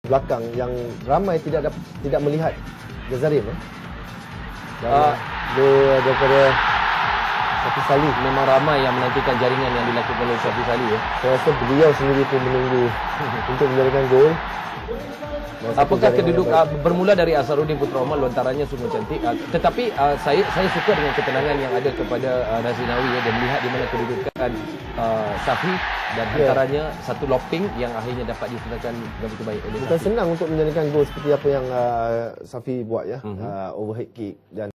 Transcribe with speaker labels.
Speaker 1: belakang yang ramai tidak melihat Jazaril. Daripada Safi Salih.
Speaker 2: Memang ramai yang menantikan jaringan yang dilakukan oleh Safi Salih.
Speaker 1: Saya rasa beliau sendiri pun menunggu untuk menjadikan gol.
Speaker 2: Apakah kedudukan bermula dari Azharuddin Putra Omar, lontarannya sungguh cantik, tetapi saya suka dengan ketenangan yang ada kepada Razinawi dan melihat di mana kedudukan Safi dan antaranya satu lopping yang akhirnya dapat disertakan begitu baik oleh
Speaker 1: Bukan senang untuk menjadikan gol seperti apa yang Safi buat overhead kick dan